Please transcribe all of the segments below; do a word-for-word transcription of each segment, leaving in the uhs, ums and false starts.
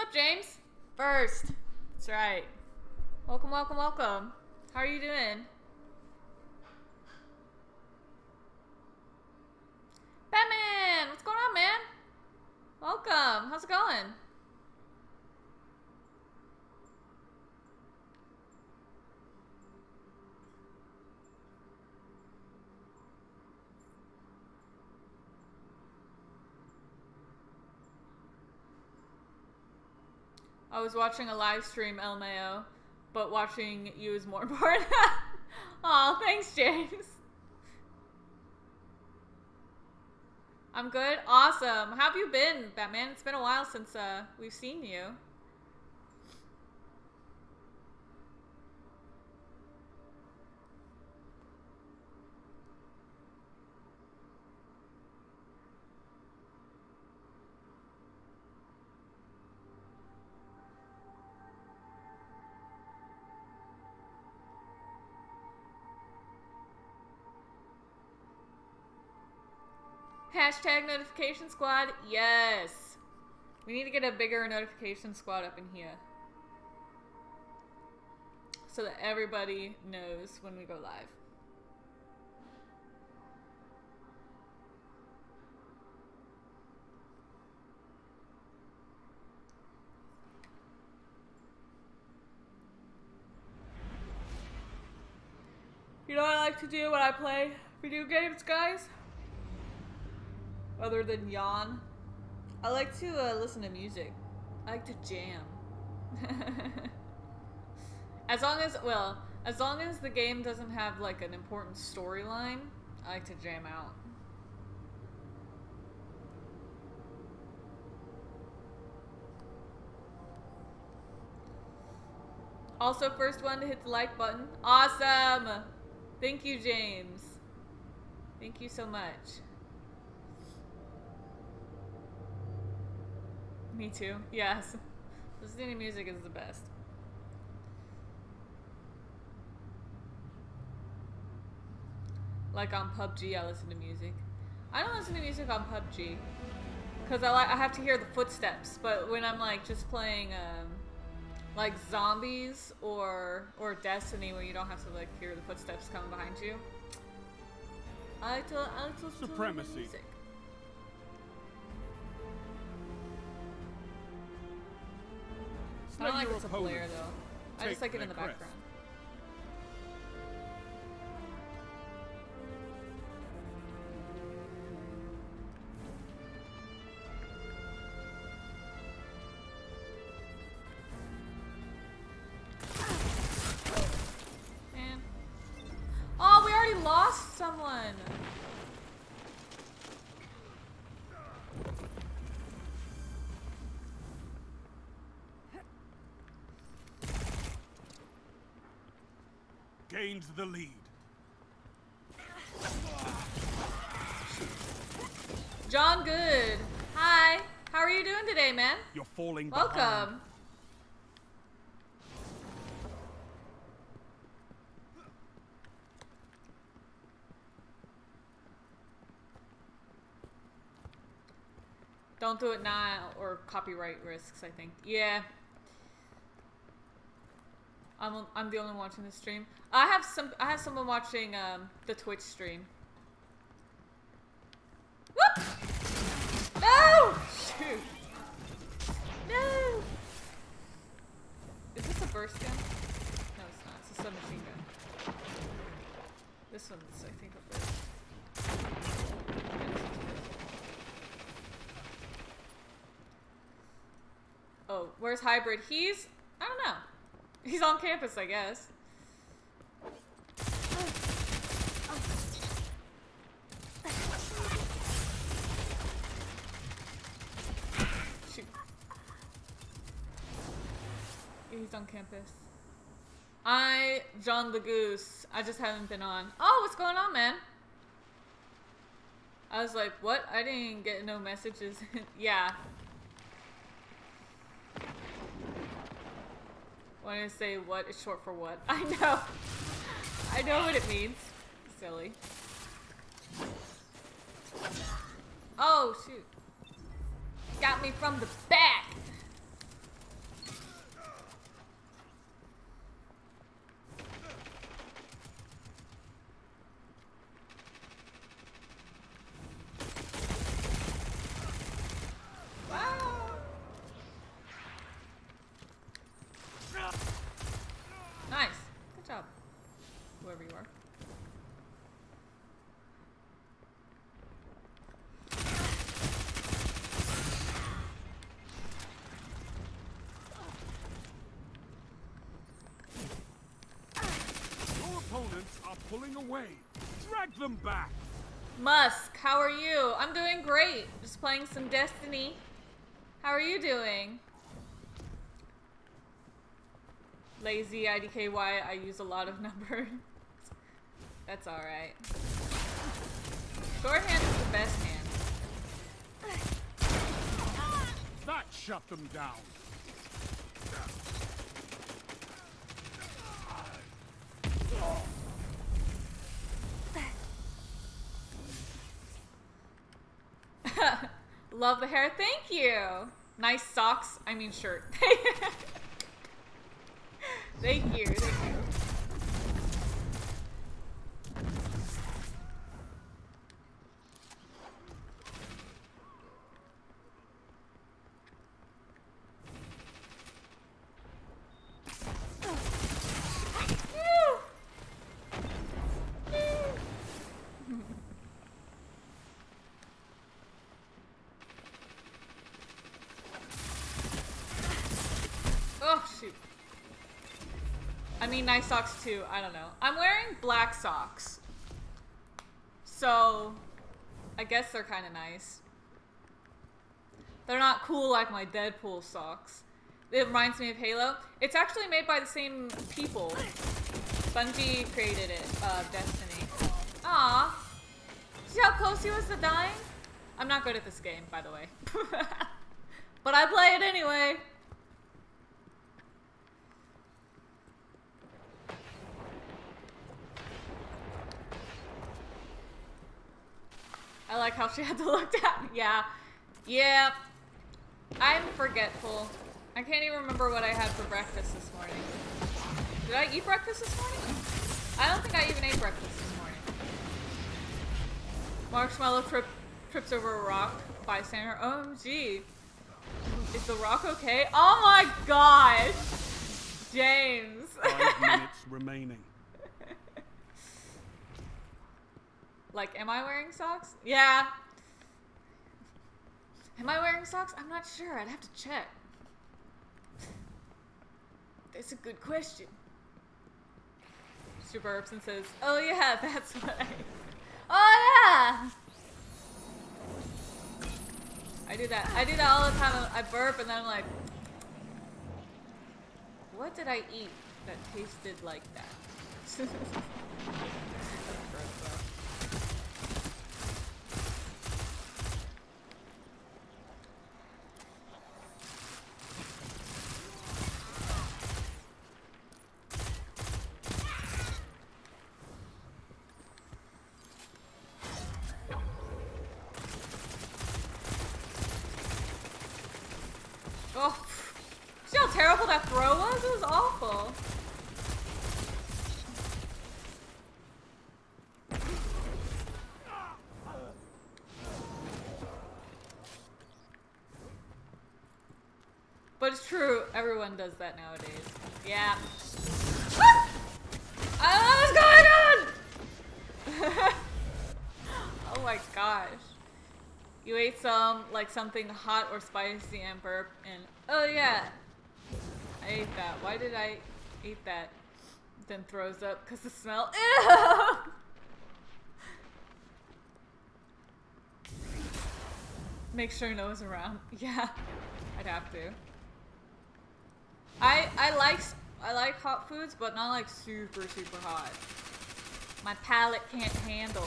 up, James? First. That's right. Welcome, welcome, welcome. How are you doing? Batman! What's going on, man? Welcome. How's it going? I was watching a live stream, L M A O, but watching you is more important. Aw, thanks, James. I'm good. Awesome. How have you been, Batman? It's been a while since uh, we've seen you. Hashtag notification squad. Yes. We need to get a bigger notification squad up in here. So that everybody knows when we go live. You know what I like to do when I play video games, guys? Other than yawn, I like to uh, listen to music. I like to jam. As long as, well, as long as the game doesn't have like an important storyline, I like to jam out. Also, first one to hit the like button. Awesome! Thank you, James. Thank you so much. Me too. Yes. Listening to music is the best. Like on P U B G, I listen to music. I don't listen to music on P U B G because I like I have to hear the footsteps. But when I'm like just playing um, like zombies or or Destiny, where you don't have to like hear the footsteps coming behind you, I like to I like to listen Supremacy. to music. I don't like it to blare though. I just like it in the background. Man. Oh, we already lost someone. Gains the lead. John Good. Hi. How are you doing today, man? You're falling Welcome. behind. Don't do it now, or copyright risks, I think. Yeah. I'm, I'm the only one watching this stream. I have some. I have someone watching um, the Twitch stream. Whoop! No! Shoot! No! Is this a burst gun? No, it's not. It's a submachine gun. This one's, I think, a burst. Oh, where's Hybrid? He's, I don't know. He's on campus, I guess. Shoot. He's on campus. I, John the Goose. I just haven't been on. Oh, what's going on, man? I was like, what? I didn't get no messages. Yeah. When I say what is short for what? I know. I know what it means. Silly. Oh, shoot. Got me from the back. pulling away. Drag them back. Musk, how are you? I'm doing great. Just playing some Destiny. How are you doing? Lazy I D K Y, I use a lot of numbers. That's alright. Shorthand is the best hand. That shut them down. Love the hair, thank you. Nice socks, I mean shirt. Thank you, thank you. Oh, shoot. I mean, nice socks too. I don't know. I'm wearing black socks. So, I guess they're kind of nice. They're not cool like my Deadpool socks. It reminds me of Halo. It's actually made by the same people. Bungie created it, uh, Destiny. Aww. See how close he was to dying? I'm not good at this game, by the way. But I play it anyway. I like how she had to look down. Yeah. Yeah. I'm forgetful. I can't even remember what I had for breakfast this morning. Did I eat breakfast this morning? I don't think I even ate breakfast this morning. Marshmallow trip, trips over a rock. Bystander. O M G. Is the rock okay? Oh my gosh! James. Five minutes remaining. Like, am I wearing socks? Yeah. Am I wearing socks? I'm not sure. I'd have to check. That's a good question. Super Burpson says, oh yeah, that's what I... Oh yeah! I do that. I do that all the time. I burp and then I'm like, what did I eat that tasted like that? That's gross, though. Oh, see how terrible that throw was? It was awful. But it's true, everyone does that nowadays. Yeah. I don't know what's going on! Oh my gosh. You ate some, like something hot or spicy and burp, and oh yeah, I ate that. Why did I eat that? Then throws up because the smell. Ew! Make sure no one's around. Yeah, I'd have to. I I like I like hot foods, but not like super super hot. My palate can't handle.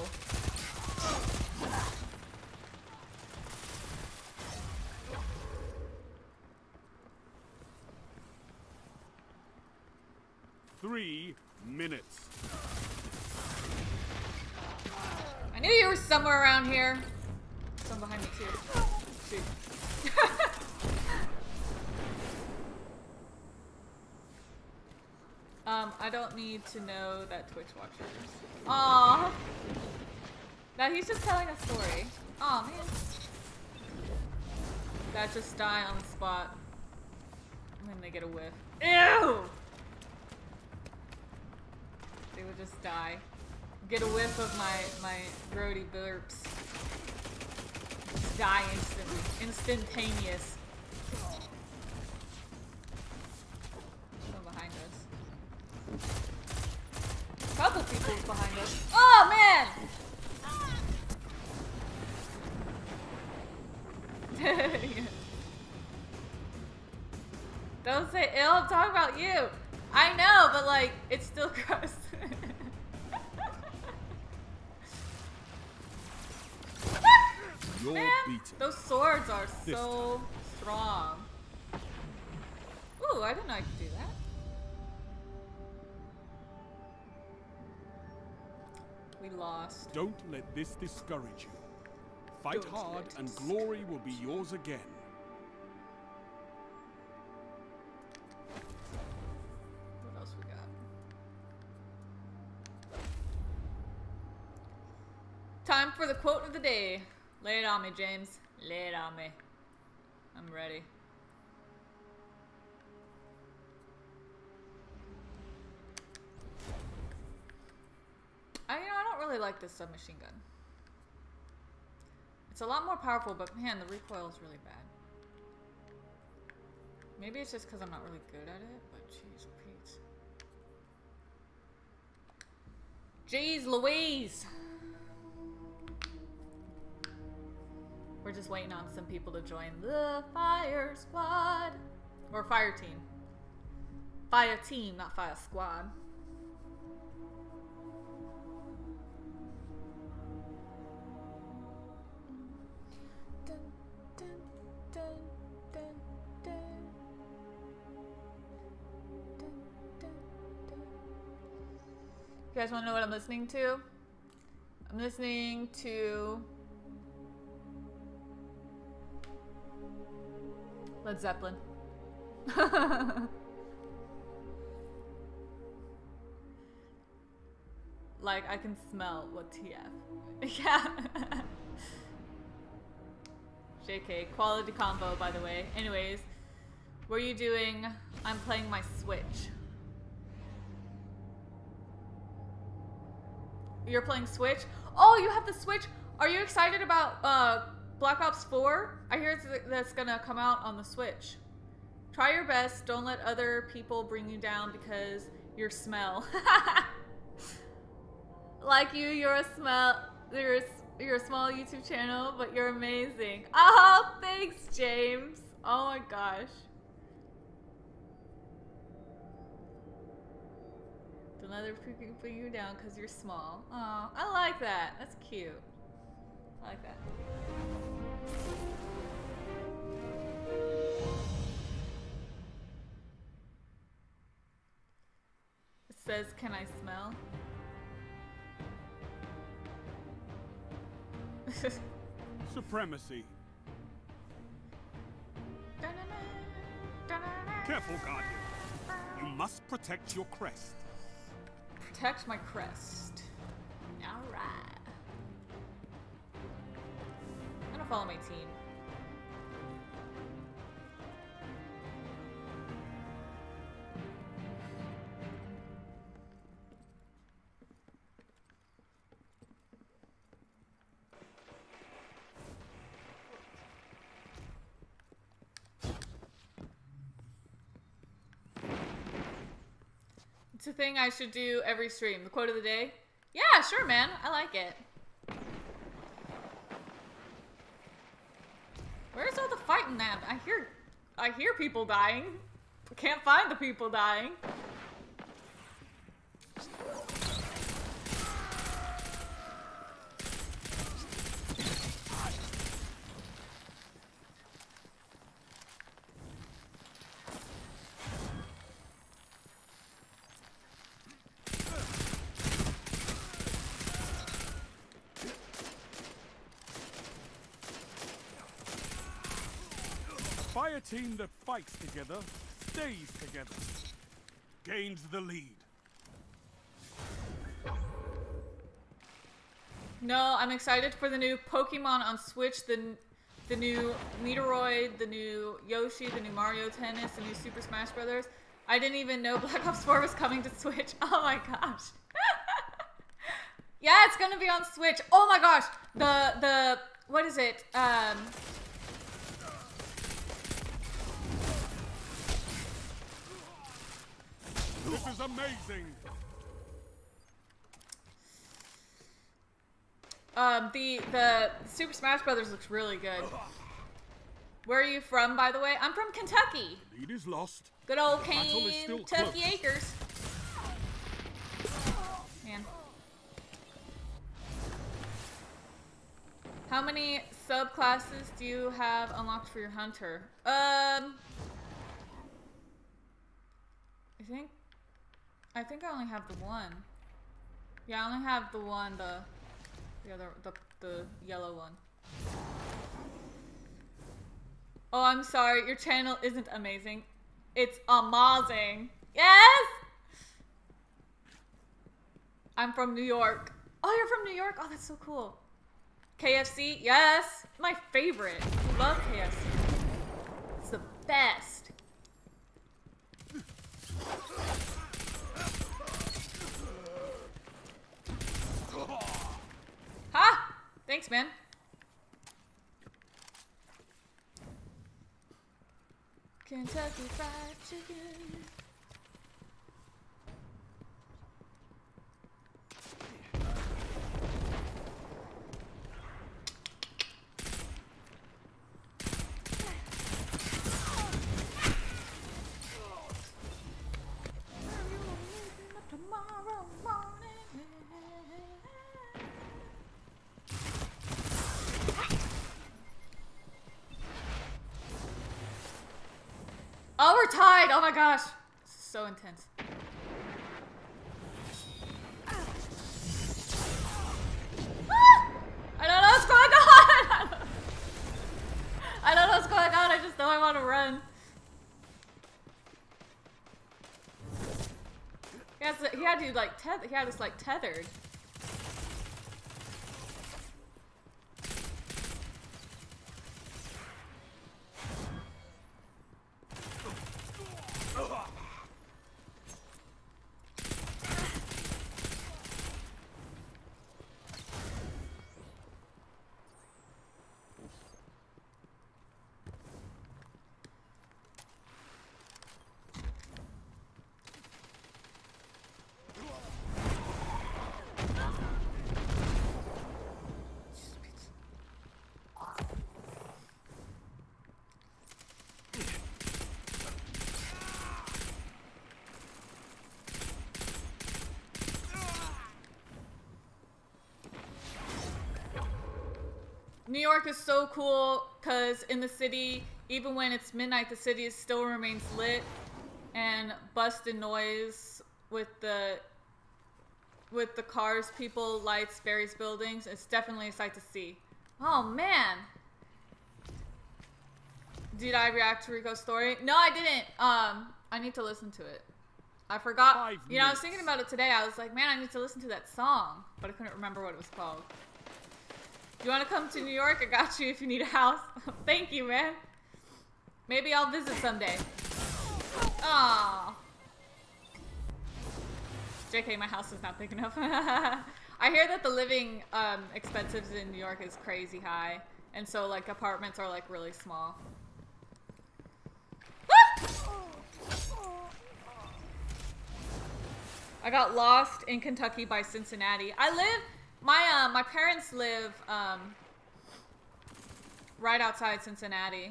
Three minutes. I knew you were somewhere around here. Someone behind me too. Shoot. um, I don't need to know that Twitch watchers. Aww. Now he's just telling a story. Aw, man. That just die on the spot. And then they get a whiff. Ew! They would just die. Get a whiff of my, my grody burps. Just die instantly. Instantaneous. Someone behind us. How couple people behind us. Oh man! Don't say ill, I'm talking about you. I know, but like, it's still gross. You're Man, beaten. those swords are This so strong. Ooh, I didn't know I could do that. We lost. Don't let this discourage you. Fight Don't hard let it and glory will be yours again. What else we got? Time for the quote of the day. Lay it on me, James. Lay it on me. I'm ready. I, you know, I don't really like this submachine gun. It's a lot more powerful, but man, the recoil is really bad. Maybe it's just because I'm not really good at it, but jeez Pete. Jeez Louise! We're just waiting on some people to join the fire squad. Or fire team. Fire team, not fire squad. Dun, dun, dun, dun, dun. Dun, dun, dun. You guys want to know what I'm listening to? I'm listening to Led Zeppelin. Like, I can smell what T F. Yeah. J K, quality combo, by the way. Anyways, what are you doing? I'm playing my Switch. You're playing Switch? Oh, you have the Switch? Are you excited about uh, Black Ops four? I hear it's, that's gonna come out on the Switch. Try your best. Don't let other people bring you down because your smell. Like you, you're a smell. You're a, you're a small YouTube channel, but you're amazing. Oh, thanks, James. Oh my gosh. Don't let other people bring you down because you're small. Oh, I like that. That's cute. I like that. It says, can I smell? Supremacy. Careful, Guardian. You must protect your crest. Protect my crest. Alright. I'm gonna follow my team. It's a thing I should do every stream. The quote of the day? Yeah, sure, man. I like it. Where's all the fighting at? I hear, I hear people dying. I can't find the people dying. Fire team that fights together stays together. Gains the lead. No, I'm excited for the new Pokemon on Switch, the the new Meteoroid, the new Yoshi, the new Mario Tennis, the new Super Smash Brothers. I didn't even know Black Ops four was coming to Switch. Oh my gosh. Yeah, it's gonna be on Switch. Oh my gosh. The, the, what is it? Um... This is amazing. Um, the the Super Smash Brothers looks really good. Where are you from, by the way? I'm from Kentucky. Lead is lost. Good old Battle is still Kentucky close. Acres. Man. How many subclasses do you have unlocked for your hunter? Um, I think, I think I only have the one. Yeah, I only have the one, the, the other, the, the yellow one. Oh, I'm sorry, your channel isn't amazing. It's amazing. Yes! I'm from New York. Oh, you're from New York? Oh, that's so cool. K F C? Yes! My favorite. I love K F C. It's the best. Ha! Thanks, man. Kentucky Fried Chicken. Tomorrow morning. Oh, we're tied. Oh my gosh. This is so intense. Ah! I don't know what's going on. I don't know what's going on. I just know I want to run. He, has to, he had to like tether. He had us like tethered. New York is so cool because in the city, even when it's midnight, the city still remains lit and busted noise with the with the cars, people, lights, various buildings. It's definitely a sight to see. Oh man. Did I react to Rico's story? No, I didn't. Um, I need to listen to it. I forgot. Five you know, I was minutes. thinking about it today. I was like, man, I need to listen to that song, but I couldn't remember what it was called. You want to come to New York? I got you if you need a house. Thank you, man. Maybe I'll visit someday. Aww. J K, my house is not big enough. I hear that the living um, expenses in New York is crazy high. And so, like, apartments are, like, really small. I got lost in Kentucky by Cincinnati. I live... My uh, my parents live um, right outside Cincinnati.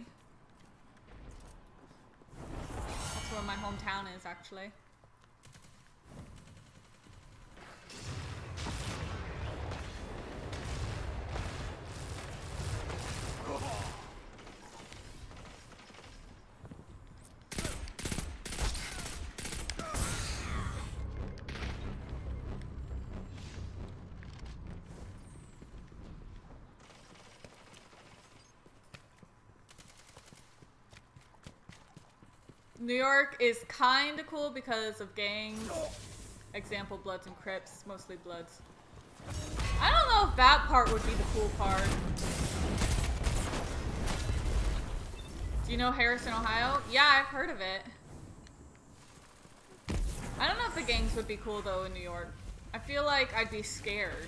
That's where my hometown is, actually. New York is kind of cool because of gangs. Example, Bloods and Crips, mostly Bloods. I don't know if that part would be the cool part. Do you know Harrison, Ohio? Yeah, I've heard of it. I don't know if the gangs would be cool though in New York. I feel like I'd be scared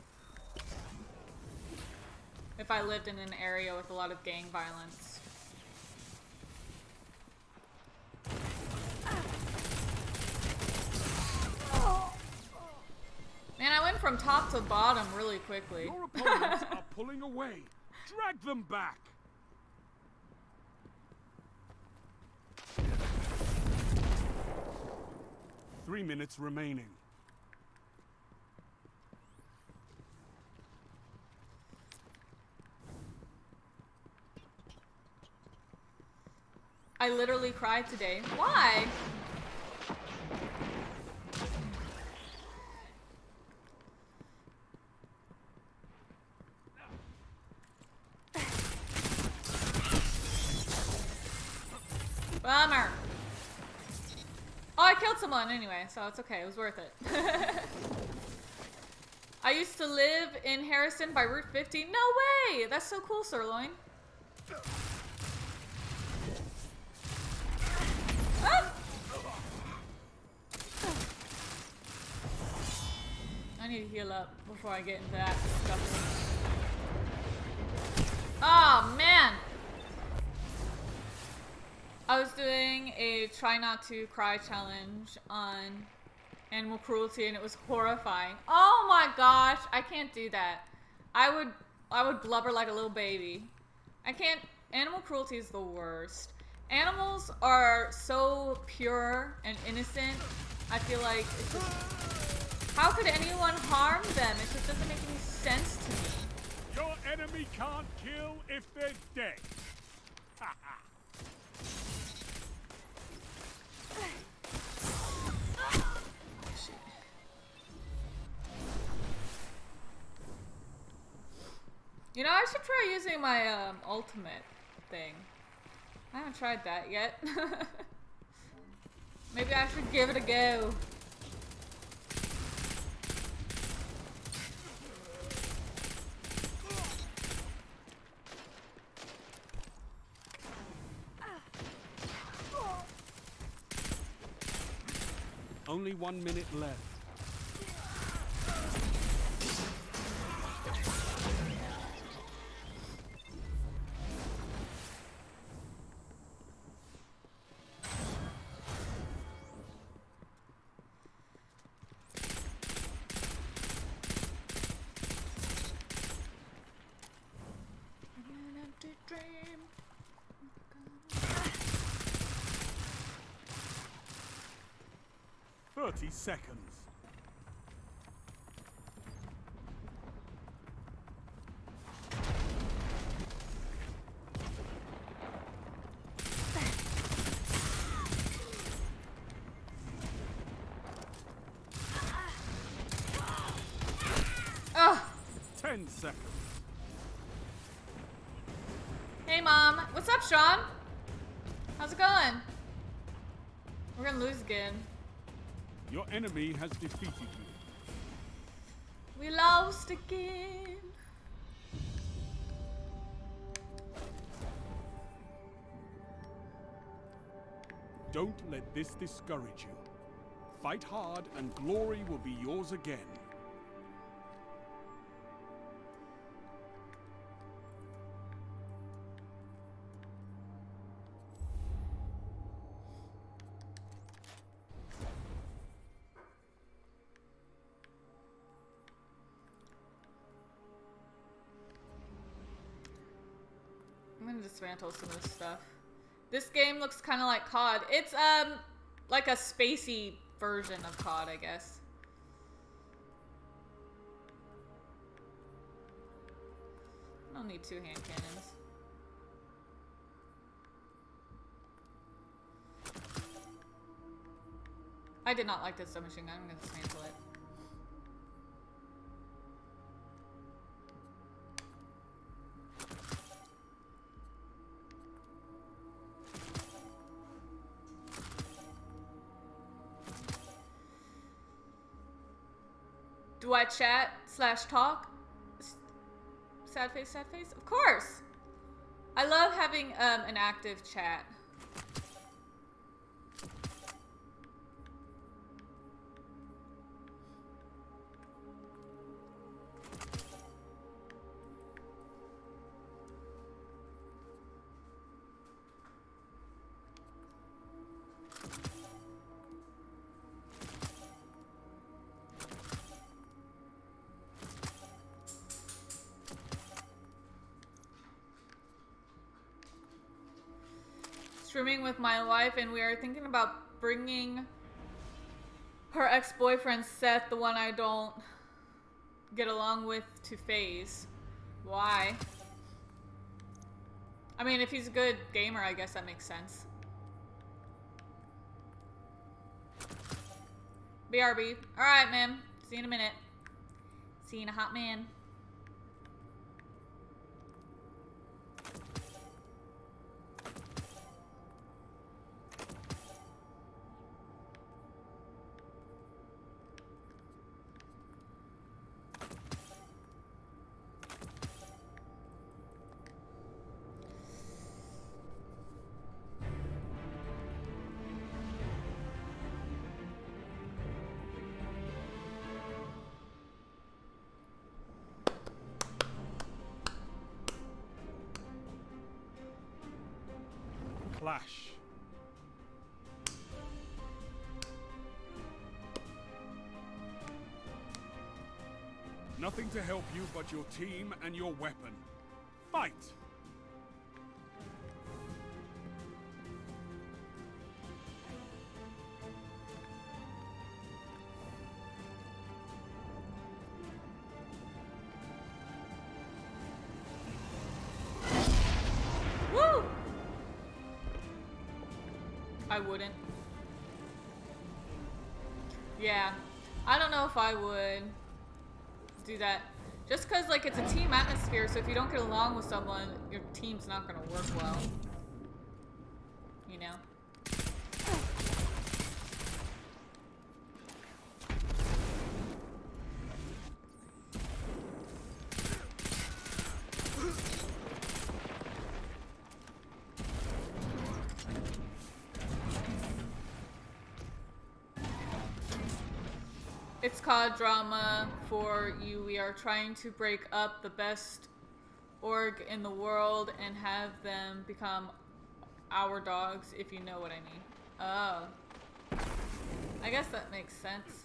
if I lived in an area with a lot of gang violence. Man, I went for from top to bottom really quickly. Your opponents are pulling away. Drag them back. Three minutes remaining. I literally cried today. Why? Bummer. Oh, I killed someone anyway, so it's okay. It was worth it. I used to live in Harrison by Route fifty. No way! That's so cool, Sirloin. Ah! I need to heal up before I get into that stuff. Oh, man! I was doing a try not to cry challenge on animal cruelty and it was horrifying. Oh my gosh, I can't do that. I would I would blubber like a little baby. I can't. Animal cruelty is the worst. Animals are so pure and innocent. I feel like it's just, how could anyone harm them? It just doesn't make any sense to me. Your enemy can't kill if they're dead. You know, I should try using my um, ultimate thing. I haven't tried that yet. Maybe I should give it a go. Only one minute left. Thirty seconds. Ugh. Ten seconds. Hey, Mom. What's up, Sean? How's it going? We're gonna lose again. Your enemy has defeated you. We lost again. Don't let this discourage you. Fight hard and glory will be yours again. I'm gonna dismantle some of this stuff. This game looks kind of like C O D. It's um like a spacey version of C O D, I guess. I don't need two hand cannons. I did not like this submachine gun. I'm gonna dismantle it. Do I chat slash talk? Sad face, sad face? Of course! I love having um, an active chat. streaming with my wife, and we are thinking about bringing her ex-boyfriend Seth, the one I don't get along with, to FaZe. Why? I mean, if he's a good gamer, I guess that makes sense. B R B. Alright, man. See you in a minute. See you in a hot man. Clash. Nothing to help you but your team and your weapon. Fight! Woo! I wouldn't. Yeah. I don't know if I would do that. Just because, like, it's a team atmosphere, so if you don't get along with someone, your team's not going to work well. You know? It's called Drama for You. We are trying to break up the best org in the world and have them become our dogs, if you know what I mean. Oh. I guess that makes sense.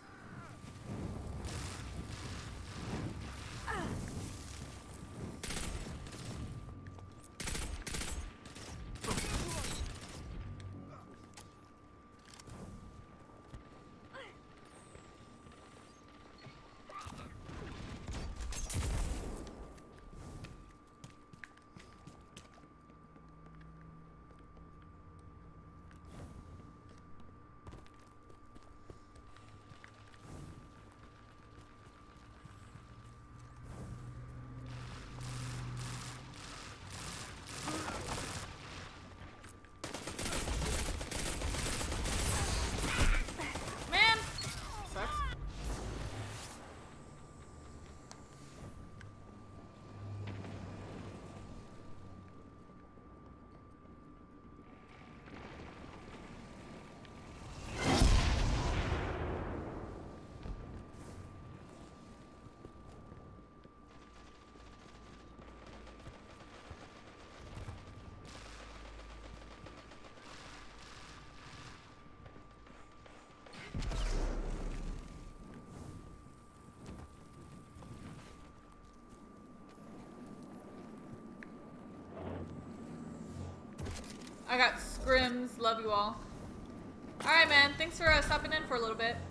I got scrims. Love you all. Alright, man. Thanks for uh, stopping in for a little bit.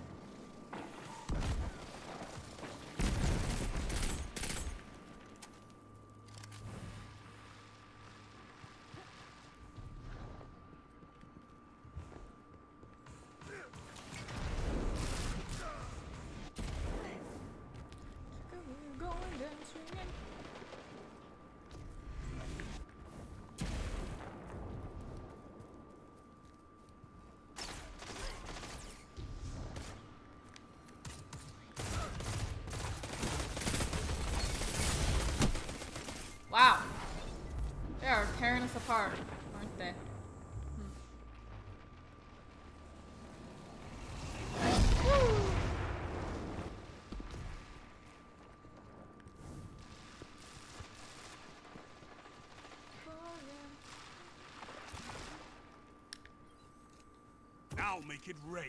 Wow. They are tearing us apart, aren't they? Hmm. Woo. Now make it rain.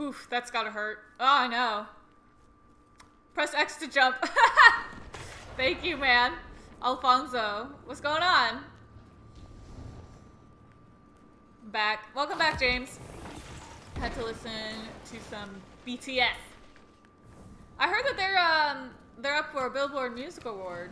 Oof, that's gotta hurt. Oh, I know. Press X to jump. Thank you, man. Alfonso. What's going on? Back. Welcome back, James. Had to listen to some B T S. I heard that they're um they're up for a Billboard Music Award.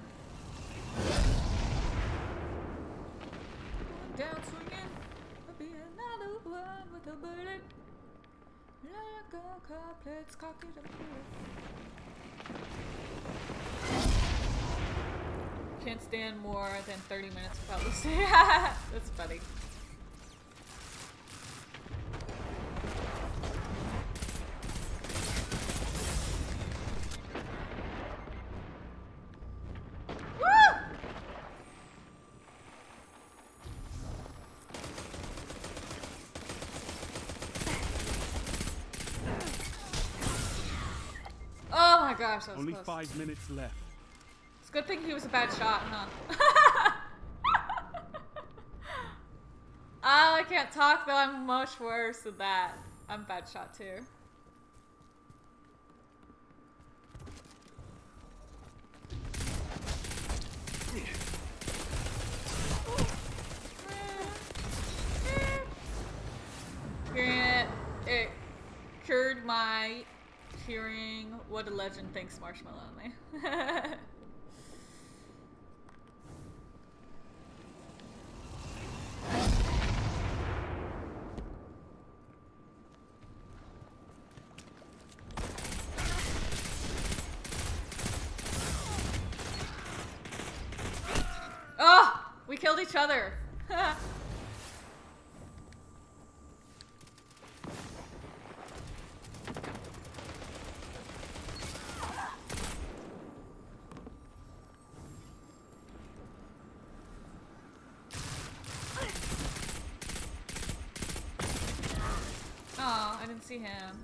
Down swinging, I'll be another one with a bullet. Like a couplets, cock it up here. Can't stand more than thirty minutes without listening. That's funny. Oh my gosh, that was Only close. five minutes left. It's a good thing he was a bad shot, huh? Oh, I can't talk though. I'm much worse than that. I'm a bad shot too. It, it cured my hearing what a legend thinks Marshmallow on me. Oh, we killed each other. Oh, I didn't see him.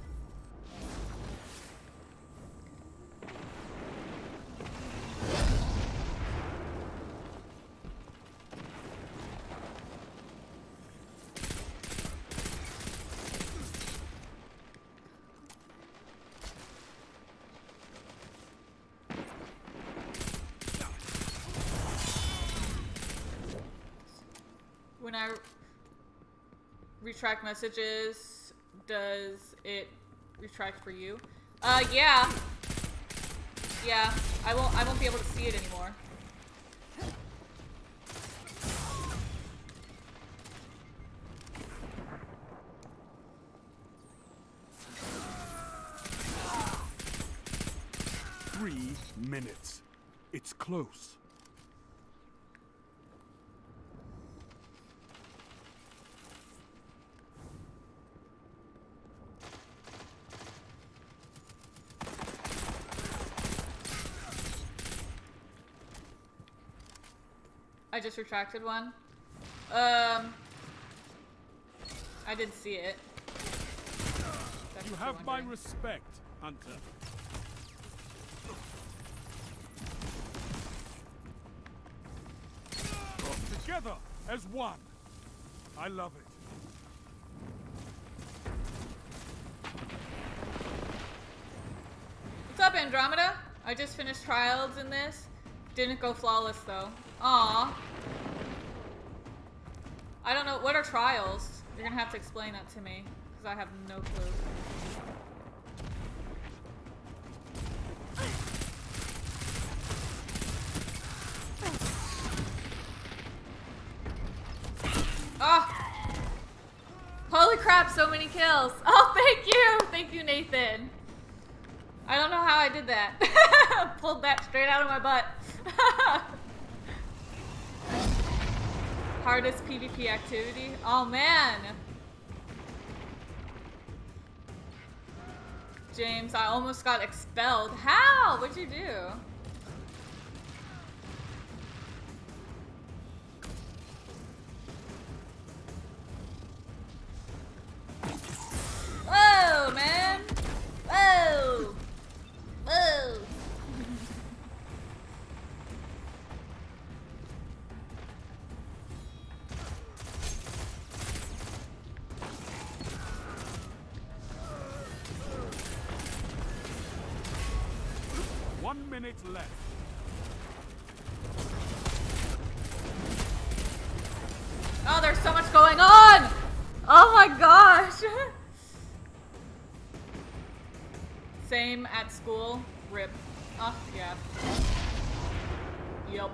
When I retract messages, does it retract for you? Uh, yeah. Yeah, I won't, I won't be able to see it anymore. Three minutes. It's close. I just retracted one. Um, I didn't see it. That's You what have you're my wondering. respect, Hunter. Together as one. I love it. What's up, Andromeda? I just finished trials in this. Didn't go flawless though. Aw. I don't know. What are trials? You're gonna have to explain that to me, because I have no clue. Oh! Holy crap, so many kills. Oh, thank you! Thank you, Nathan. I don't know how I did that. Pulled that straight out of my butt. Hardest PvP activity? Oh, man. James, I almost got expelled. How? What'd you do? Whoa, man. Whoa. Whoa. one minute left. Oh, there's so much going on! Oh my gosh! Same at school. Rip. Oh, yeah. Yup.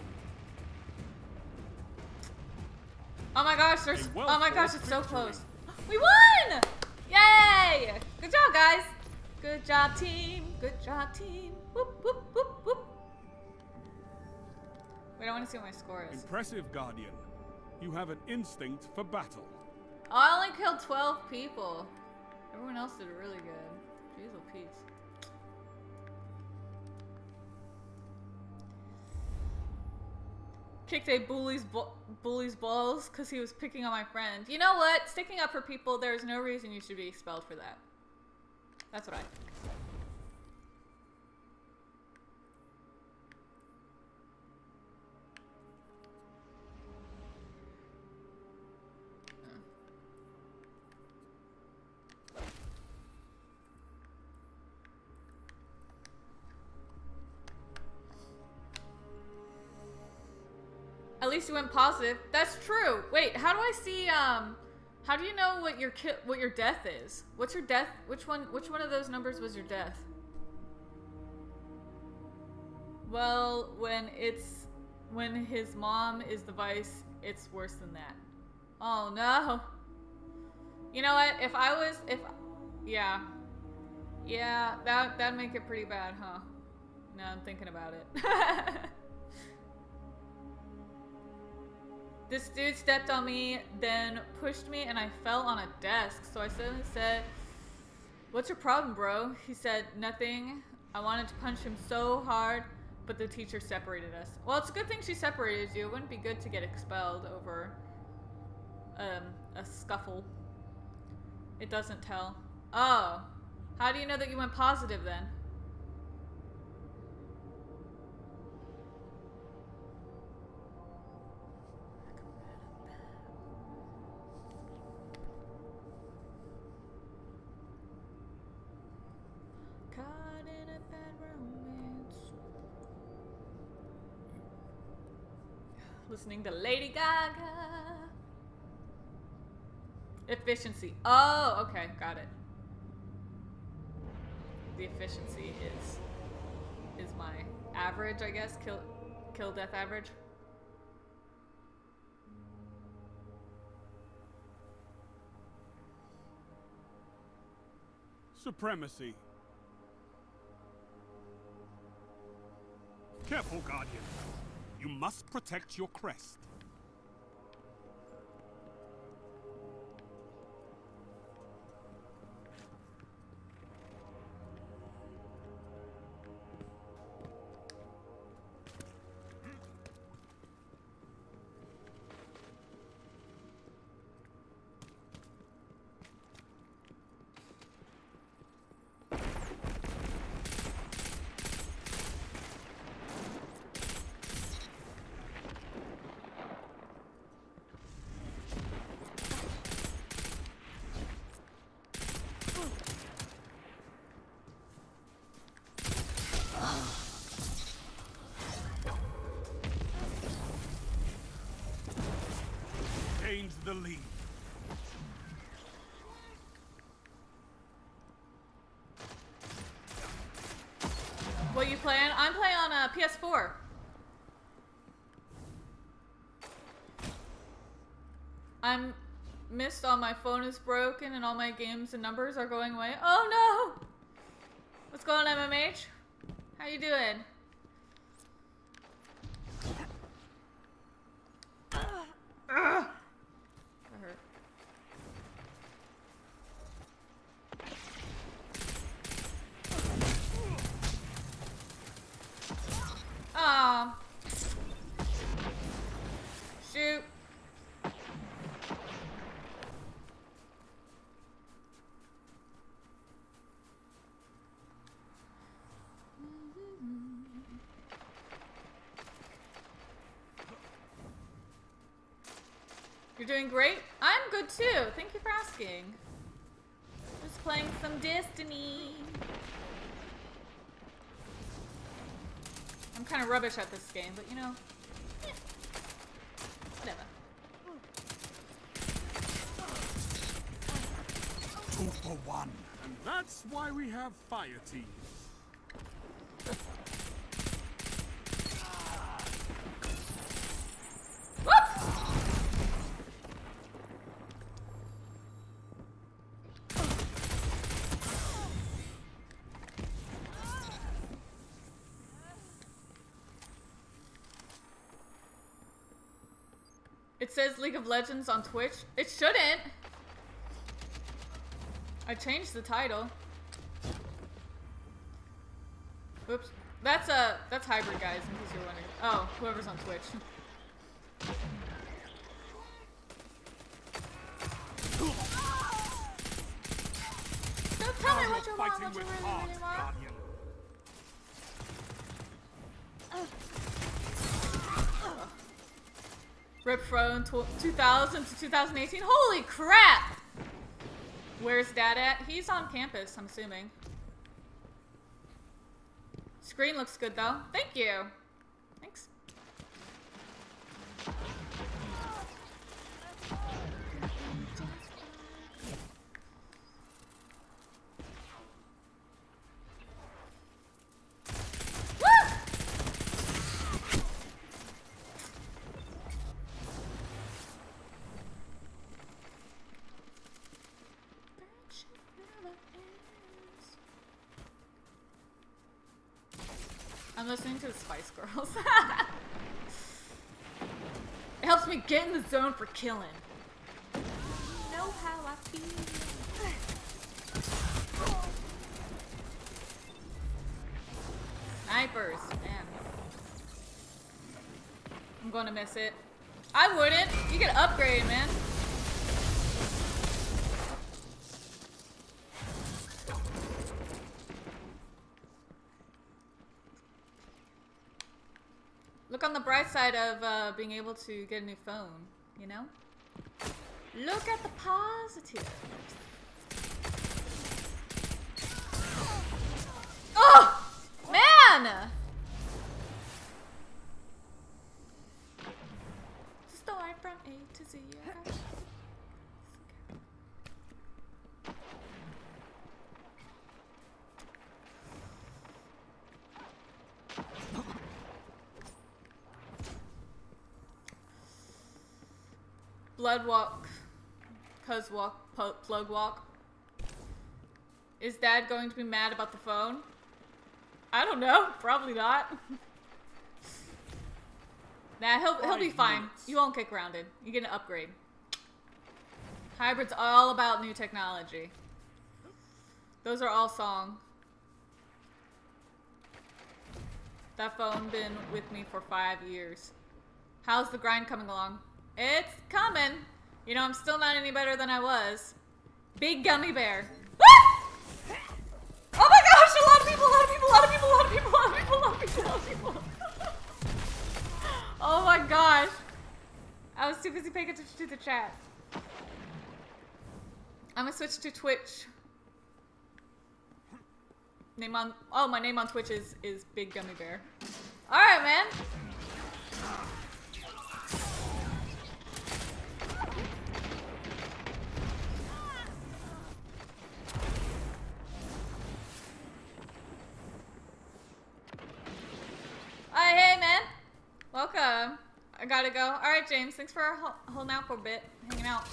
Oh my gosh, there's- oh my gosh, it's so close. We won! Yay! Good job, guys. Good job, team. Good job, team. Whoop, whoop, whoop, whoop. Wait, I want to see what my score is. Impressive, Guardian. You have an instinct for battle. Oh, I only killed twelve people. Everyone else did really good. Jeez, oh, Pete. Kicked a bully's bully's balls because he was picking on my friend. You know what? Sticking up for people, there's no reason you should be expelled for that. That's what I think. At least you went positive. That's true. Wait, how do I see, um, how do you know what your ki what your death is? What's your death? Which one, which one of those numbers was your death? Well, when it's, when his mom is the vice, it's worse than that. Oh no. You know what? If I was, if, yeah. Yeah, that, that'd make it pretty bad, huh? Now I'm thinking about it. This dude stepped on me, then pushed me, and I fell on a desk. So I suddenly said, "What's your problem, bro?" He said, "Nothing." I wanted to punch him so hard, but the teacher separated us. Well, it's a good thing she separated you. It wouldn't be good to get expelled over um, a scuffle. It doesn't tell. Oh. How do you know that you went positive then? Listening to Lady Gaga. Efficiency. Oh, okay, got it. The efficiency is is my average, I guess. Kill kill death average. Supremacy. Careful, Guardian. You must protect your crest. The lead. What you playing? I'm playing on a P S four. I'm missed. All my phone is broken and all my games and numbers are going away. Oh no! What's going on, M M H? How you doing? Ugh. Aw. Shoot. You're doing great? I'm good too. Thank you for asking. Just playing some Destiny. I'm kind of rubbish at this game, but you know, eh, whatever. Two for one. And that's why we have fire teams. It says League of Legends on Twitch. It shouldn't. I changed the title. Oops. That's a uh, that's hybrid, guys, in case you're wondering. Oh, whoever's on Twitch. Don't tell me what you want, what you really, really want. Rip Throne two thousand to two thousand eighteen. Holy crap! Where's Dad at? He's on campus, I'm assuming. Screen looks good though. Thank you. Thanks. I'm listening to the Spice Girls. It helps me get in the zone for killing. You know how I feel. Snipers, man. I'm gonna miss it. I wouldn't. You get upgraded, man. Look on the bright side of uh, being able to get a new phone, you know? Look at the positive. Oh! Man! Story from A to Z. Blood walk, cuz walk, plug walk. Is Dad going to be mad about the phone? I don't know. Probably not. Nah, he'll he'll be fine. You won't get grounded. You get an upgrade. Hybrid's all about new technology. Those are all song. That phone been with me for five years. How's the grind coming along? It's coming. You know, I'm still not any better than I was. Big gummy bear. Ah! Oh my gosh, a lot of people, a lot of people, a lot of people, a lot of people, a lot of people, a lot of people, a lot of people. Oh my gosh. I was too busy paying attention to the chat. I'm gonna switch to Twitch. Name on, oh, my name on Twitch is, is Big Gummy Bear. All right, man. Alright, hey man. Welcome. I gotta go. Alright, James. Thanks for holding out for a bit. Hanging out.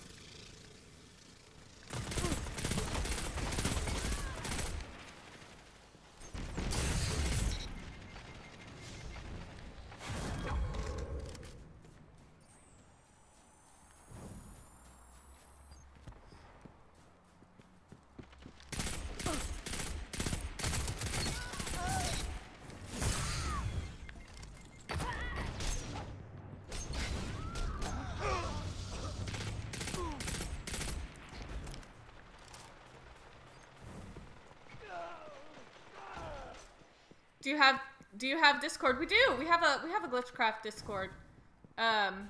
Do you have do you have Discord? We do. We have a we have a Glitchcraft Discord. Um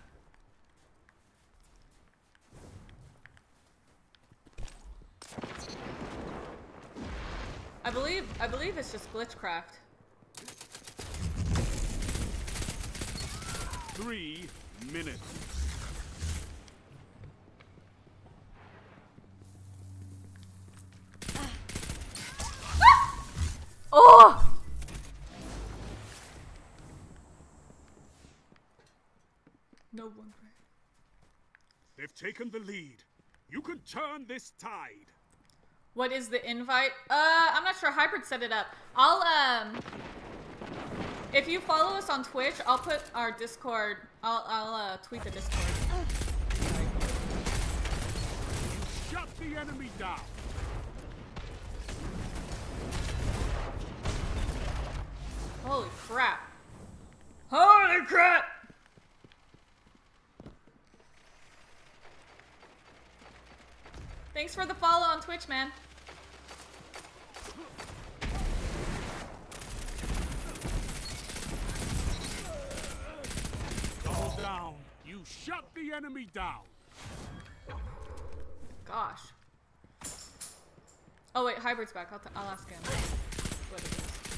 I believe I believe it's just Glitchcraft. three minutes. Oh! No one. They've taken the lead. You can turn this tide. What is the invite? Uh, I'm not sure. Hybrid set it up. I'll, um... If you follow us on Twitch, I'll put our Discord... I'll, I'll uh, tweet the Discord. Shut the enemy down. Holy crap. Holy crap! Thanks for the follow on Twitch, man. Double down. You shut the enemy down. Gosh. Oh wait, Hybrid's back. I'll, t I'll ask him what it is.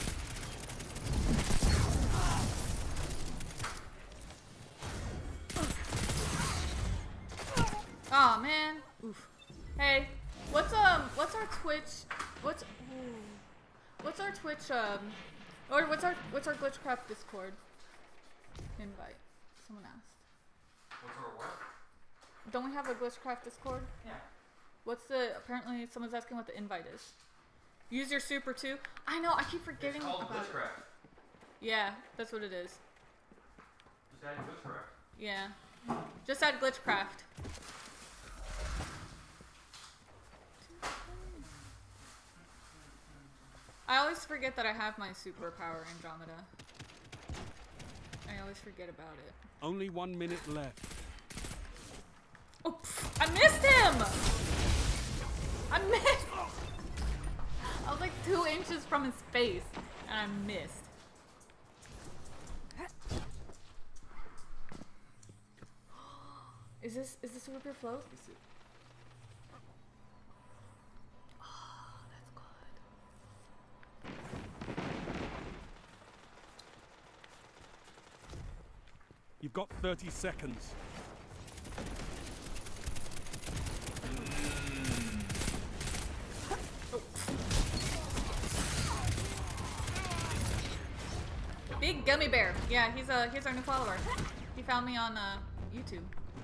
Oh man. Oof. Hey, what's um, what's our Twitch? What's ooh, what's our Twitch um, or what's our what's our Glitchcraft Discord invite? Someone asked. What's our what? Don't we have a Glitchcraft Discord? Yeah. What's the? Apparently, someone's asking what the invite is. Use your super too. I know. I keep forgetting It's called about it. Glitchcraft. Yeah, that's what it is. Just add Glitchcraft. Yeah, just add Glitchcraft. I always forget that I have my superpower, Andromeda. I always forget about it. Only one minute left. Oh, pff, I missed him! I missed! I was like two inches from his face, and I missed. Is this, is this a Rupert float? You've got thirty seconds. Big Gummy Bear. Yeah, he's a he's our new follower. He found me on uh, YouTube.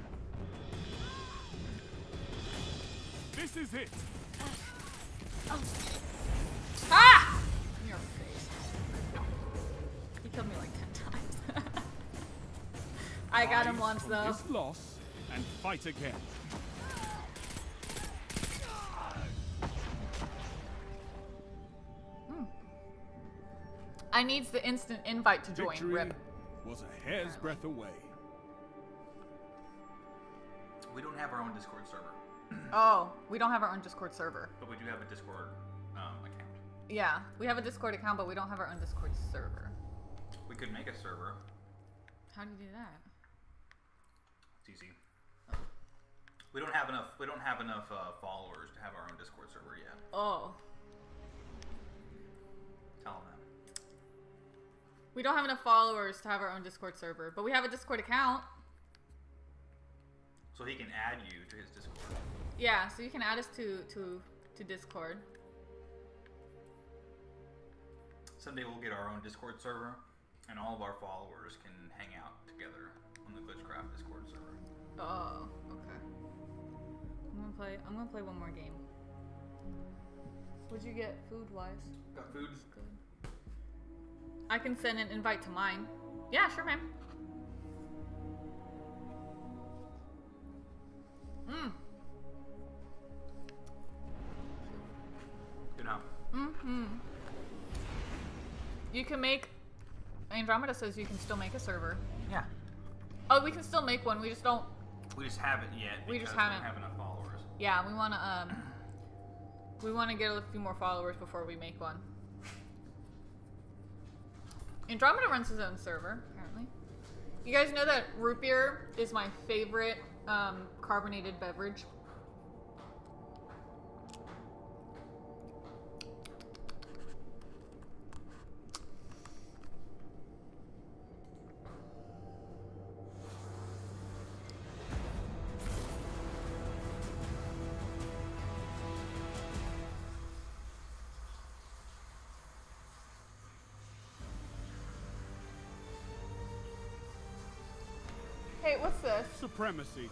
This is it. Oh. Ah! In your face. He killed me like ten times. I got him once though. This loss and fight again. Hmm. I needs the instant invite to join. Victory Rip. was a hair's breadth away. We don't have our own Discord server, Oh, we don't have our own Discord server. but we do have a Discord um, account. Yeah, we have a Discord account, but we don't have our own Discord server. We could make a server. How do you do that? It's easy. We don't have enough. We don't have enough uh, followers to have our own Discord server yet. Oh. Tell them that. We don't have enough followers to have our own Discord server, but we have a Discord account. So he can add you to his Discord. Yeah, so you can add us to to to Discord. Someday we'll get our own Discord server, and all of our followers can hang out together on the Glitchcraft Discord server. Oh, okay. I'm gonna play. I'm gonna play one more game. What'd you get, food wise? Got food? Good. I can send an invite to mine. Yeah, sure, man. Mm. Good now. Mm-hmm. You can make. Andromeda says you can still make a server. Yeah. Oh, we can still make one. We just don't. We just haven't yet. We just because haven't. We don't have enough followers. Yeah, we wanna um. We wanna get a few more followers before we make one. Andromeda runs his own server, apparently. You guys know that root beer is my favorite um, carbonated beverage. Hey, what's this? Supremacy.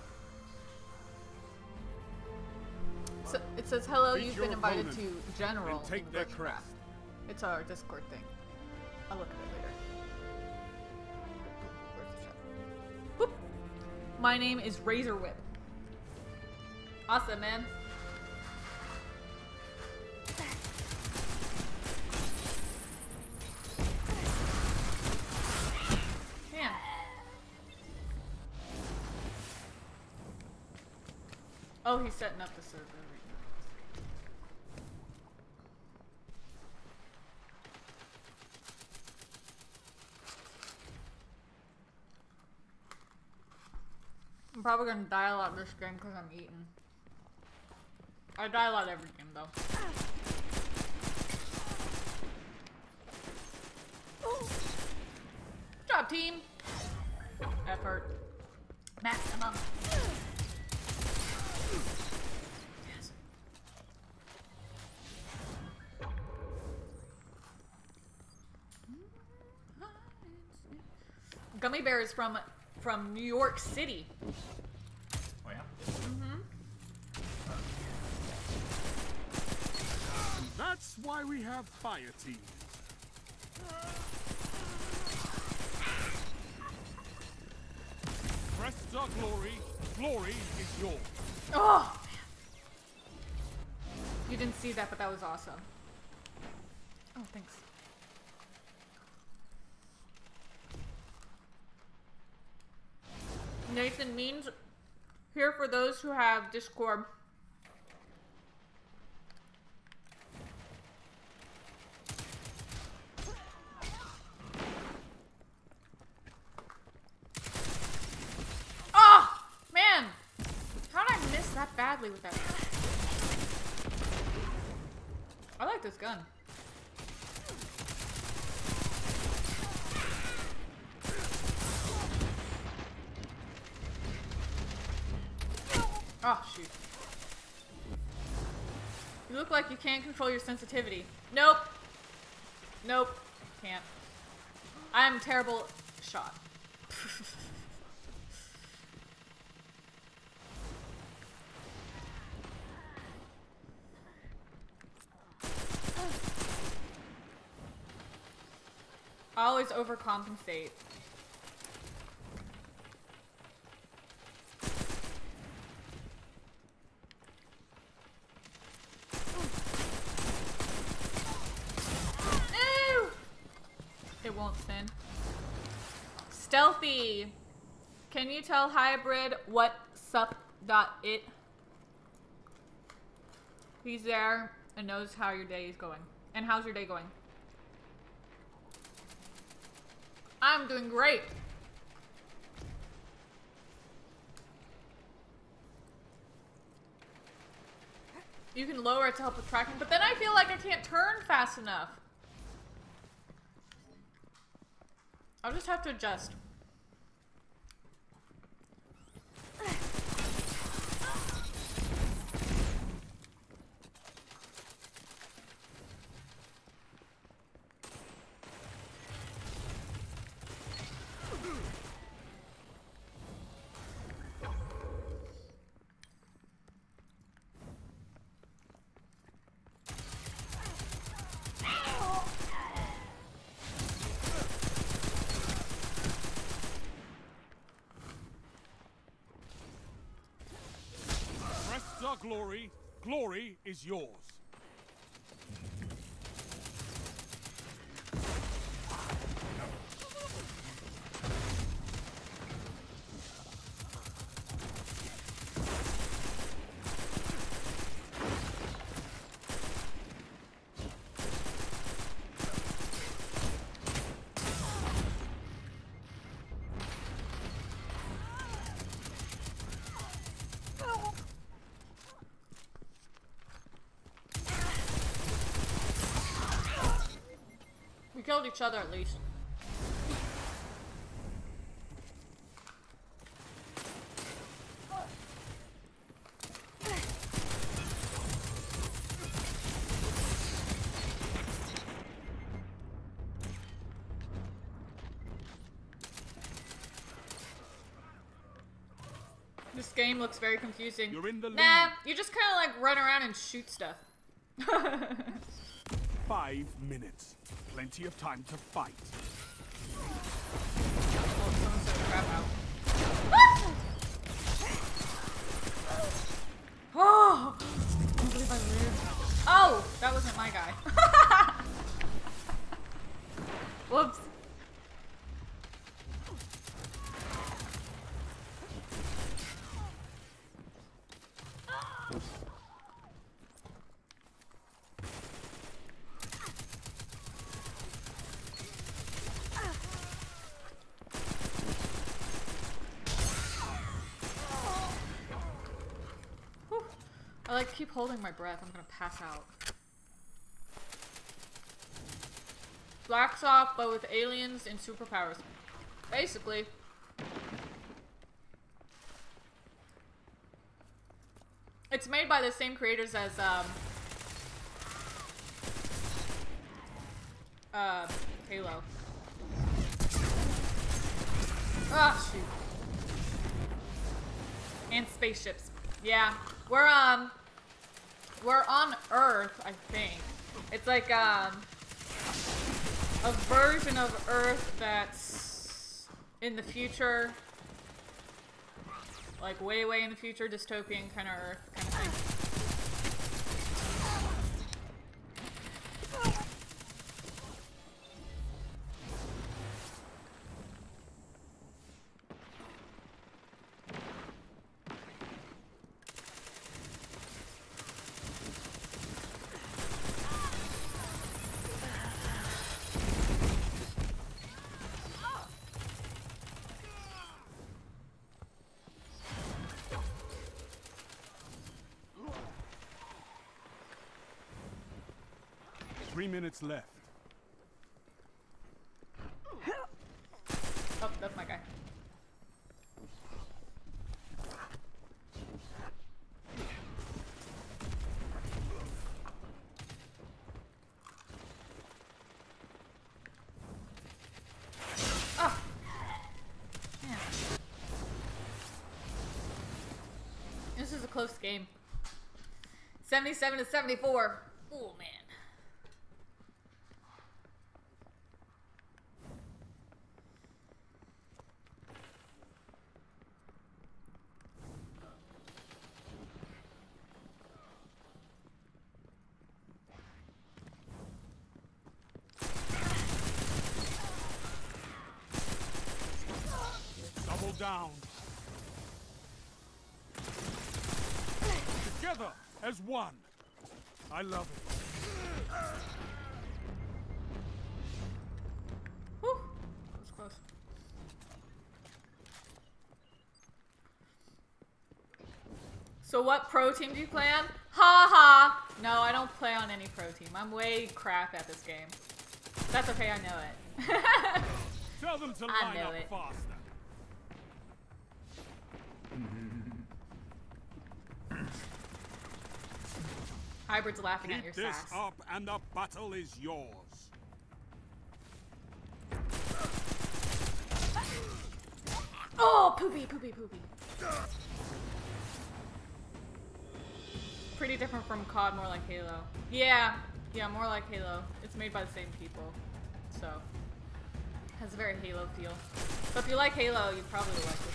So, it says, hello, Beat you've your been invited opponent to General. and take in their Glitchcraft. crest. It's our Discord thing. I'll look at it later. Where's the chat? Boop. My name is Razor Whip. Awesome, man. Man. Oh, he's setting up the server right now. I'm probably gonna die a lot this game because I'm eating. I die a lot every game though. Good job, team. Effort. Maximum. Yes. Gummy bears from from New York City. Oh yeah. Mm-hmm. That's why we have fire teams. Crests are glory. Glory is yours. Oh, man. You didn't see that, but that was awesome. Oh, thanks. Nathan means here for those who have Discord. Oh, man. How did I miss that badly with that? I like this gun. Oh, shoot. You look like you can't control your sensitivity. Nope. Nope. Can't. I'm a terrible shot. I always overcompensate. No! It won't spin. Stealthy. Can you tell Hybrid what's up dot it? He's there and knows how your day is going. And how's your day going? I'm doing great. You can lower it to help with tracking, but then I feel like I can't turn fast enough. I'll just have to adjust. Crests are glory. Glory is yours. We killed each other at least. game looks very confusing. You're in the lead. Nah, you just kind of like run around and shoot stuff. Five minutes. Plenty of time to fight. Oh, someone said crap out. Oh! I can't believe I lived. Oh! That wasn't my guy. Whoops. I like keep holding my breath. I'm gonna pass out. Black Sock, but with aliens and superpowers. Basically. It's made by the same creators as um uh Halo. Ah, shoot. And spaceships. Yeah. We're um we're on Earth, I think. It's like um a version of Earth that's in the future. Like way, way in the future, dystopian kind of Earth kind of thing. Three minutes left. Oh, that's my guy. Oh. Man. This is a close game. seventy-seven to seventy-four. Oh, man. Double down. Together as one. I love it. Whew. That was close. So what pro team do you play on? Ha ha! No, I don't play on any pro team. I'm way crap at this game. That's okay, I know it. Tell them to I line know up it. faster. Hybrid's laughing at Keep your this sass. up and the battle is yours. Oh, poopy, poopy, poopy. Pretty different from C O D, more like Halo. Yeah, yeah, more like Halo. It's made by the same people, so has a very Halo feel. So if you like Halo, you'd probably like this.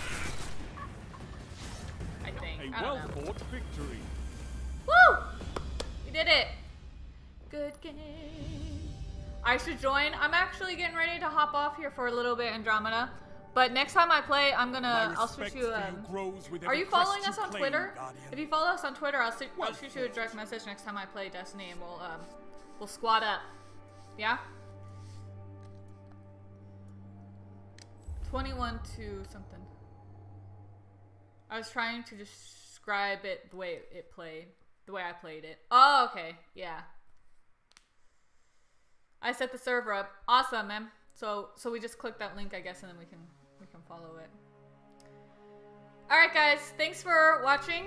I think. A I don't know. well-fought victory. Woo! We did it. Good game. I should join. I'm actually getting ready to hop off here for a little bit, Andromeda. But next time I play, I'm gonna. My I'll shoot respect you. for Um, you grows with are every you following crest us you on claim, Twitter? Guardian. If you follow us on Twitter, I'll, shoot, I'll Well shoot you a fought. direct message next time I play Destiny, and we'll um, we'll squad up. Yeah. twenty-one to something. I was trying to describe it the way it played, the way I played it. Oh, okay, yeah. I set the server up. Awesome, man. So, so we just click that link, I guess, and then we can we can follow it. All right, guys. Thanks for watching.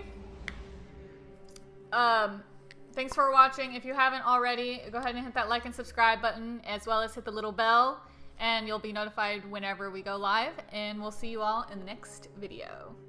Um, thanks for watching. If you haven't already, go ahead and hit that like and subscribe button, as well as hit the little bell, and you'll be notified whenever we go live. And we'll see you all in the next video.